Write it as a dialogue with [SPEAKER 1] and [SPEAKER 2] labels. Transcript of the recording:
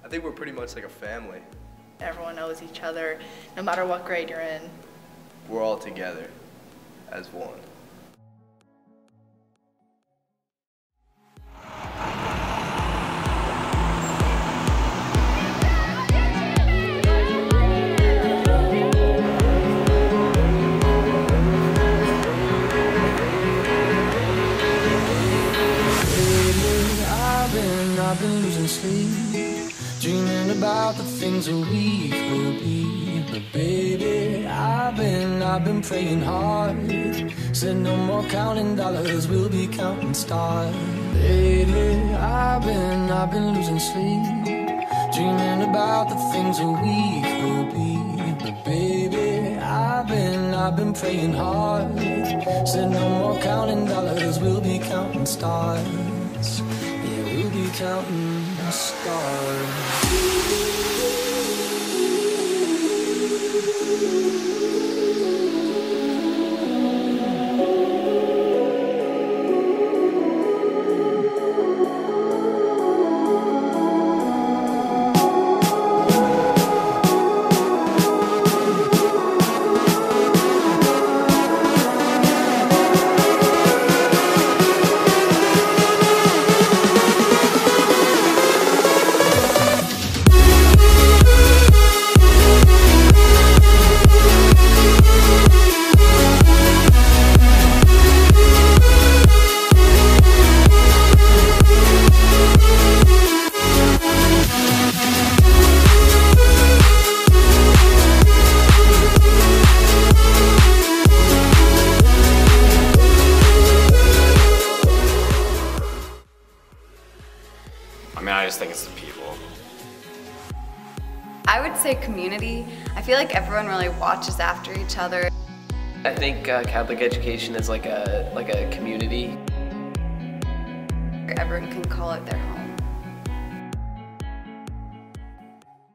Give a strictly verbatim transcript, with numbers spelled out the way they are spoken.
[SPEAKER 1] I think we're pretty much like a family.
[SPEAKER 2] Everyone knows each other, no matter what grade you're in.
[SPEAKER 1] We're all together as one.
[SPEAKER 3] I've been losing sleep, dreaming about the things that we could be. But baby, I've been, I've been praying hard. Said no more counting dollars, we'll be counting stars. Baby, I've been, I've been losing sleep, dreaming about the things that we could be. But baby, I've been, I've been praying hard. Said no more counting dollars, we'll be counting stars. We'll be counting stars.
[SPEAKER 4] I mean, I just think it's the people.
[SPEAKER 5] I would say community. I feel like everyone really watches after each other.
[SPEAKER 6] I think uh, Catholic education is like a like a community.
[SPEAKER 5] Everyone can call it their home.